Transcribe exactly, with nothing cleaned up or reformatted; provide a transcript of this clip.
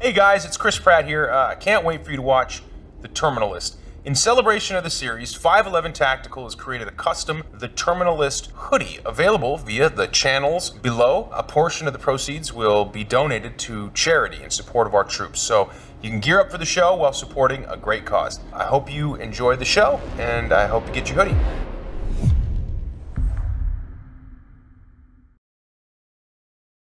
Hey guys, it's Chris Pratt here. I uh, can't wait for you to watch The Terminalist. In celebration of the series, five eleven Tactical has created a custom The Terminalist hoodie available via the channels below. A portion of the proceeds will be donated to charity in support of our troops. So you can gear up for the show while supporting a great cause. I hope you enjoy the show, and I hope you get your hoodie.